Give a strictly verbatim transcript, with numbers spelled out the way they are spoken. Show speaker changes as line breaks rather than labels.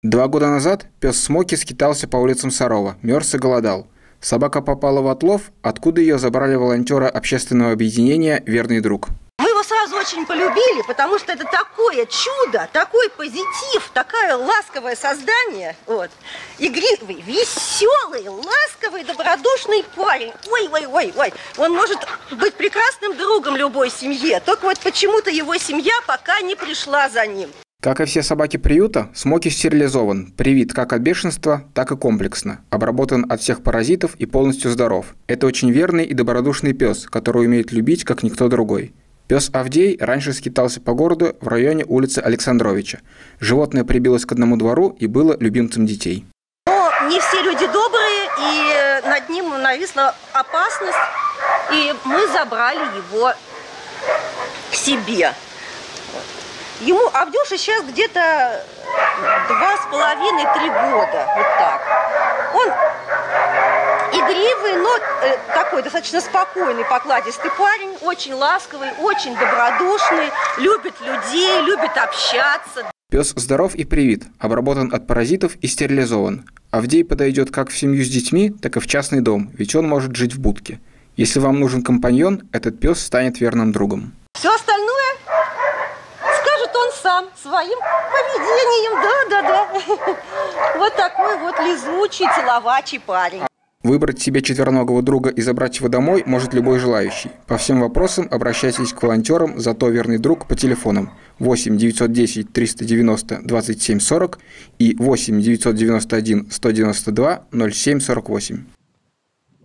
Два года назад пес Смоки скитался по улицам Сарова, мерз и голодал. Собака попала в отлов, откуда ее забрали волонтеры общественного объединения «Верный друг».
Мы его сразу очень полюбили, потому что это такое чудо, такой позитив, такое ласковое создание. Вот. Игривый, веселый, ласковый, добродушный парень. Ой-ой-ой-ой. Он может быть прекрасным другом любой семье, только вот почему-то его семья пока не пришла за ним.
Как и все собаки приюта, Смоки стерилизован, привит как от бешенства, так и комплексно, обработан от всех паразитов и полностью здоров. Это очень верный и добродушный пес, который умеет любить, как никто другой. Пес Авдей раньше скитался по городу в районе улицы Александровича. Животное прибилось к одному двору и было любимцем детей.
Но не все люди добрые, и над ним нависла опасность, и мы забрали его к себе. Ему, Авдюше сейчас где-то два с половиной-три года, вот так. Он игривый, но э, такой достаточно спокойный, покладистый парень, очень ласковый, очень добродушный, любит людей, любит общаться.
Пес здоров и привит, обработан от паразитов и стерилизован. Авдей подойдет как в семью с детьми, так и в частный дом, ведь он может жить в будке. Если вам нужен компаньон, этот пес станет верным другом.
Все остальное скажет он сам, своим поведением, да-да-да. Вот такой вот лизучий, целовачий парень.
Выбрать себе четвероногого друга и забрать его домой может любой желающий. По всем вопросам обращайтесь к волонтерам «Зато верный друг» по телефонам восемь девятьсот десять триста девяносто двадцать семь сорок и восемь девятьсот девяносто один сто девяносто два ноль семь сорок восемь.